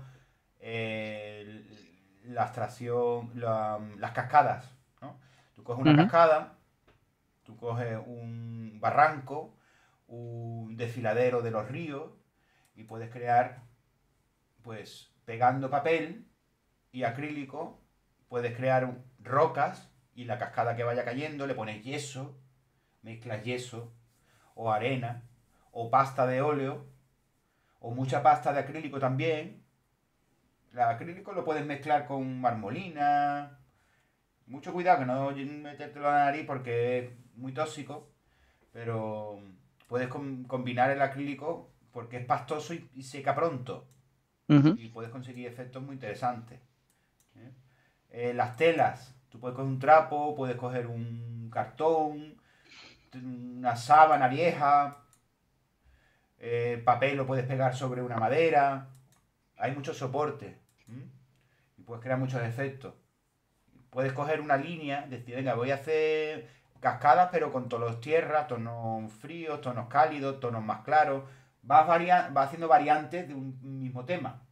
eh, la abstracción, la- las cascadas, ¿no? Tú coges una Ujú. cascada, tú coges un barranco, un desfiladero de los ríos y puedes crear, pues, pegando papel y acrílico, puedes crear rocas y la cascada que vaya cayendo le pones yeso, mezclas yeso o arena o pasta de óleo o mucha pasta de acrílico también. El acrílico lo puedes mezclar con marmolina. Mucho cuidado que no metértelo a la nariz porque es muy tóxico, pero puedes com- combinar el acrílico porque es pastoso y, y seca pronto Ujú. y puedes conseguir efectos muy interesantes. ¿Eh? Eh, las telas, tú puedes coger un trapo, puedes coger un cartón, una sábana vieja, eh, papel lo puedes pegar sobre una madera, hay muchos soportes. ¿Mm? Y puedes crear muchos efectos. Puedes coger una línea, decir, venga, voy a hacer cascadas, pero con tonos tierras, tonos fríos, tonos cálidos, tonos más claros. Vas, varia vas haciendo variantes de un mismo tema.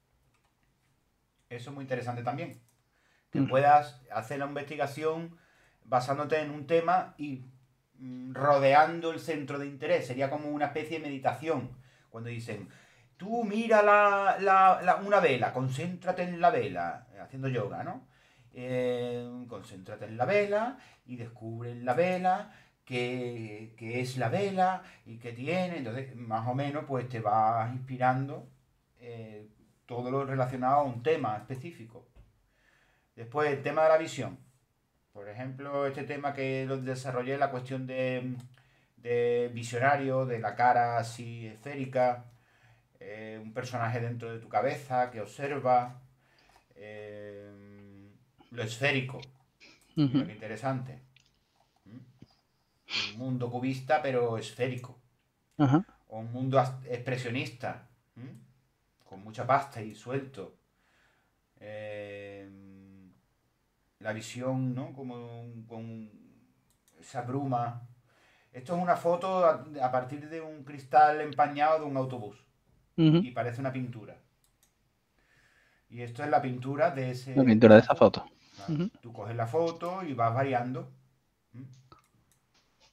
Eso es muy interesante también. Que Ujú. puedas hacer la investigación basándote en un tema y mm, rodeando el centro de interés. Sería como una especie de meditación. Cuando dicen, tú mira la, la, la- una vela, concéntrate en la vela, haciendo yoga, ¿no? Eh, concéntrate en la vela y descubre en la vela qué, qué es la vela y qué tiene. Entonces, más o menos, pues te vas inspirando eh, todo lo relacionado a un tema específico. Después, el tema de la visión. Por ejemplo, este tema que lo desarrollé, la cuestión de, de visionario, de la cara así esférica, eh, un personaje dentro de tu cabeza que observa, eh, lo esférico. Mira Ujú. qué interesante. ¿Mm? Un mundo cubista pero esférico. Ajá. O un mundo expresionista, ¿Mm? Con mucha pasta y suelto. Eh, la visión, ¿no? Como con esa bruma. Esto es una foto a, a partir de un cristal empañado de un autobús. Ujú. Y parece una pintura. Y esto es la pintura de, La ese, de pintura de esa esa foto. foto. Claro. Ujú. Tú coges la foto y vas variando. ¿Mm?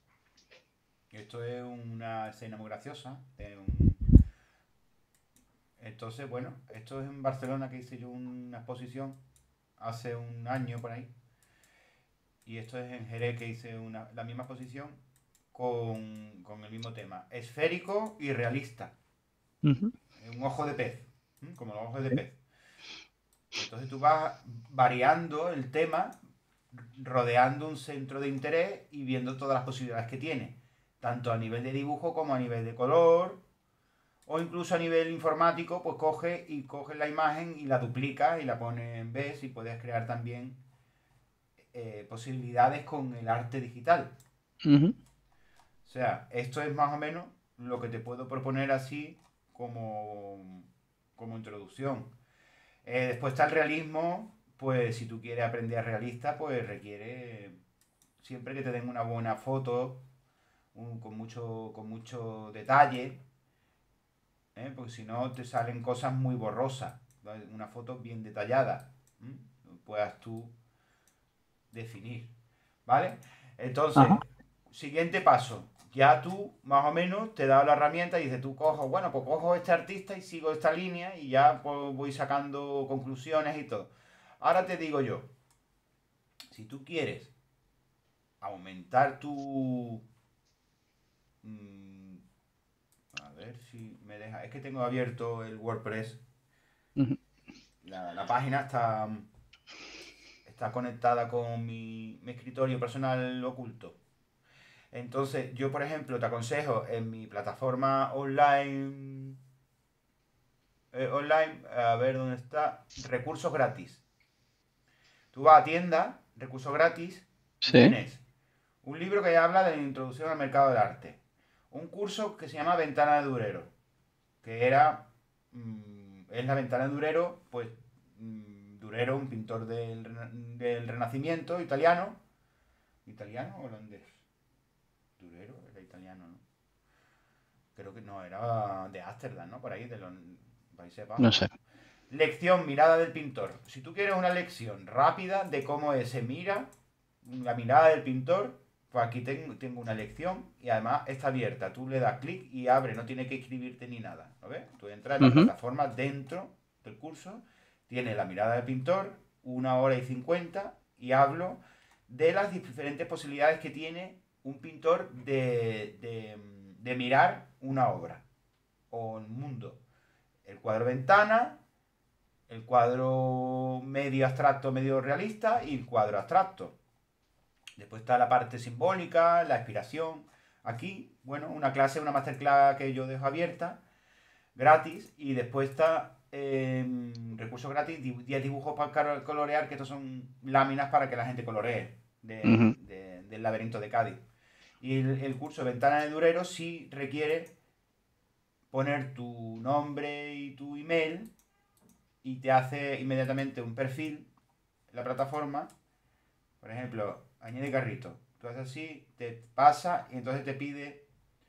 Esto es una escena muy graciosa. De un, Entonces, bueno, esto es en Barcelona que hice yo una exposición hace un año por ahí. Y esto es en Jerez que hice una, la misma exposición con, con el mismo tema. Esférico y realista. Ujú. Un ojo de pez. ¿m? Como los ojos de Sí. pez. Entonces tú vas variando el tema, rodeando un centro de interés y viendo todas las posibilidades que tiene. Tanto a nivel de dibujo como a nivel de color. O incluso a nivel informático, pues coge y coge la imagen y la duplica y la pone en B E S y puedes crear también eh, posibilidades con el arte digital. Ujú. O sea, esto es más o menos lo que te puedo proponer así como, como introducción. Eh, después está el realismo, pues si tú quieres aprender realista, pues requiere siempre que te den una buena foto, un- con, mucho, con mucho detalle, ¿eh? Porque si no te salen cosas muy borrosas, ¿vale? Una foto bien detallada, ¿m? Puedas tú definir, ¿vale? Ajá. Entonces, siguiente paso. Ya tú, más o menos, te da la herramienta y dices, tú cojo, bueno, pues cojo este artista y sigo esta línea y ya pues, voy sacando conclusiones y todo. Ahora te digo yo, si tú quieres aumentar tu... mm, a ver si me deja... Es que tengo abierto el WordPress. Ujú. La, la página está, está conectada con mi, mi escritorio personal oculto. Entonces, yo, por ejemplo, te aconsejo en mi plataforma online, eh, online, a ver dónde está, recursos gratis. Tú vas a tienda, recursos gratis, y Sí. tienes un libro que habla de la introducción al mercado del arte. Un curso que se llama Ventana de Durero, que era, mm, es la ventana de Durero, pues mm, Durero, un pintor del, del Renacimiento italiano, italiano o holandés. Durero era italiano, ¿no? Creo que no, era de Ámsterdam, ¿no? Por ahí, de los Países No Bajos. sé. Lección, mirada del pintor. Si tú quieres una lección rápida de cómo se mira la mirada del pintor, pues aquí tengo, tengo una lección y además está abierta. Tú le das clic y abre, no tiene que escribirte ni nada. ¿Lo ves? Tú entras en la Ujú. plataforma dentro del curso, tiene la mirada del pintor, una hora y cincuenta, y hablo de las diferentes posibilidades que tiene un pintor de, de, de mirar una obra o un mundo. El cuadro ventana, el cuadro medio abstracto, medio realista y el cuadro abstracto. Después está la parte simbólica, la inspiración. Aquí, bueno, una clase, una masterclass que yo dejo abierta, gratis. Y después está eh, recursos gratis, diez dibujos para colorear, que estos son láminas para que la gente coloree de, Ujú. de, del laberinto de Cádiz. Y el, el curso Ventana de Durero sí requiere poner tu nombre y tu email y te hace inmediatamente un perfil en la plataforma. Por ejemplo, añade carrito. Tú haces así, te pasa y entonces te pide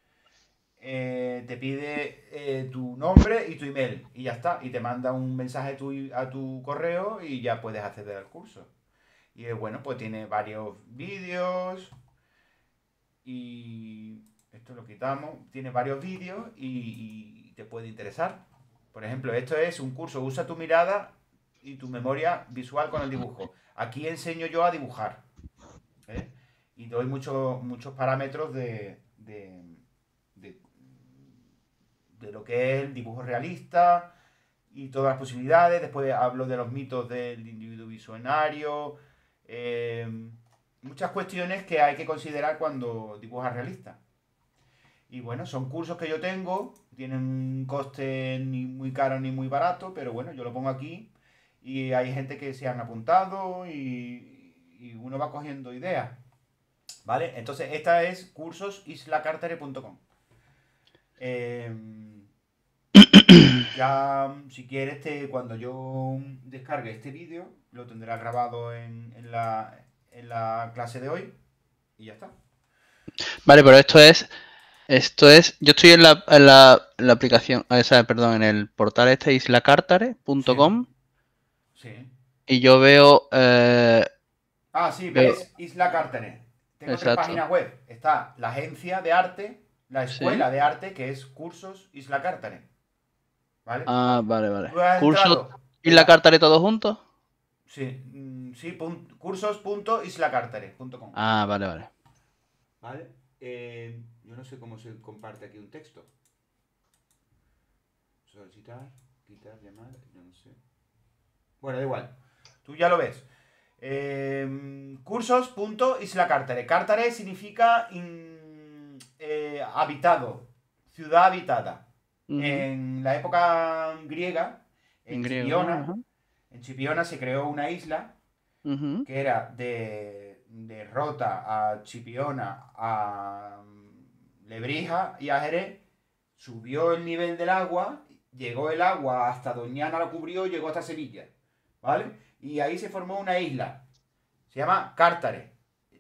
eh, te pide eh, tu nombre y tu email y ya está. Y te manda un mensaje tu, a tu correo y ya puedes acceder al curso. Y eh, bueno, pues tiene varios vídeos y esto lo quitamos. Tiene varios vídeos y, y te puede interesar. Por ejemplo, esto es un curso, usa tu mirada y tu memoria visual con el dibujo. Aquí enseño yo a dibujar. ¿eh? Y doy muchos muchos parámetros de, de, de, de lo que es el dibujo realista y todas las posibilidades. Después hablo de los mitos del individuo visionario. Eh, muchas cuestiones que hay que considerar cuando dibujas realista. Y bueno, son cursos que yo tengo, tienen un coste ni muy caro ni muy barato, pero bueno, yo lo pongo aquí y hay gente que se han apuntado y, y uno va cogiendo ideas. ¿Vale? Entonces, esta es cursos isla cartere punto com. Eh, ya, si quieres, te, cuando yo descargue este vídeo, lo tendrá grabado en, en la, en la clase de hoy y ya está. Vale, pero esto es, esto es, yo estoy en la, en la, en la aplicación, esa, perdón, en el portal este isla cartare punto Sí, com sí. y yo veo, eh, Ah, sí, veo, ves Isla Carteret. Tengo tres exacto, páginas web. Está la agencia de arte, la sí, escuela de arte, que es Cursos Isla Carteret. ¿vale? Ah, vale, vale. Tú has ¿Cursos entrado en Isla la... Cartare todos juntos? Sí, mm, sí, pun- cursos punto islacartare punto com. Ah, vale, vale. ¿Vale? Eh, yo no sé cómo se comparte aquí un texto. Solicitar, quitar, llamar, yo no sé. Bueno, da igual. Tú ya lo ves. Eh, cursos.islacartare. Cártare significa in- eh, habitado, ciudad habitada. Ujú. En la época griega, En en griego, ¿no? Chipiona, Ajá. en Chipiona se creó una isla Ujú. que era de, de Rota a Chipiona a mm, Lebrija y a Jerez. Subió el nivel del agua, llegó el agua hasta Doñana, la cubrió, llegó hasta Sevilla, ¿vale? Y ahí se formó una isla, se llama Cártare,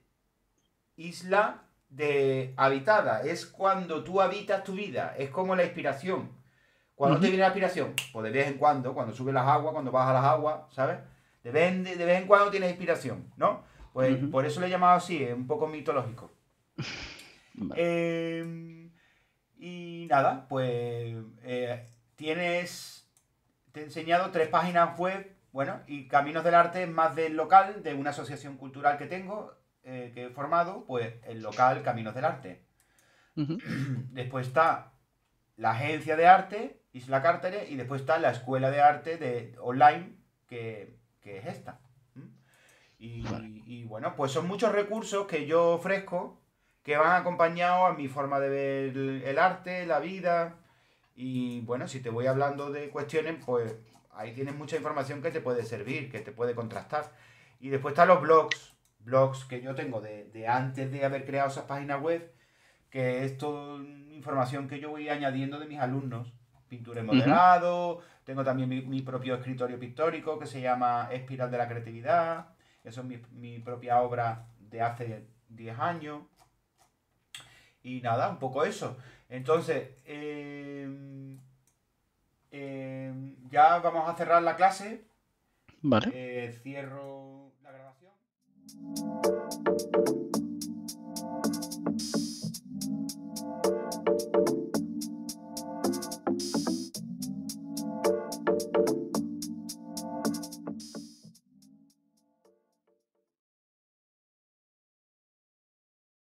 isla de habitada, es cuando tú habitas tu vida, es como la inspiración. ¿Cuándo te Ujú. viene la inspiración? Pues de vez en cuando, cuando subes las aguas, cuando bajas las aguas, ¿sabes? De vez en, de vez en cuando tienes inspiración, ¿no? Pues Ujú. por eso le he llamado así, es un poco mitológico. Vale. Eh, y nada, pues eh, tienes, te he enseñado tres páginas web, bueno, y Caminos del Arte es más del local, de una asociación cultural que tengo, eh, que he formado, pues el local Caminos del Arte. Ujú. Después está la agencia de arte, Isla Cártere, y después está la escuela de arte de, online, que, que es esta. ¿Mm? Vale. Y, y bueno, pues son muchos recursos que yo ofrezco que van acompañados a mi forma de ver el, el arte, la vida. Y bueno, si te voy hablando de cuestiones, pues ahí tienes mucha información que te puede servir, que te puede contrastar. Y después están los blogs, blogs que yo tengo de, de antes de haber creado esas páginas web, que es toda información que yo voy añadiendo de mis alumnos. Pintura y Ujú. modelado, tengo también mi, mi propio escritorio pictórico que se llama Espiral de la Creatividad, eso es mi, mi propia obra de hace diez años. Y nada, un poco eso. Entonces, eh, eh, ya vamos a cerrar la clase. Vale. Eh, cierro la grabación.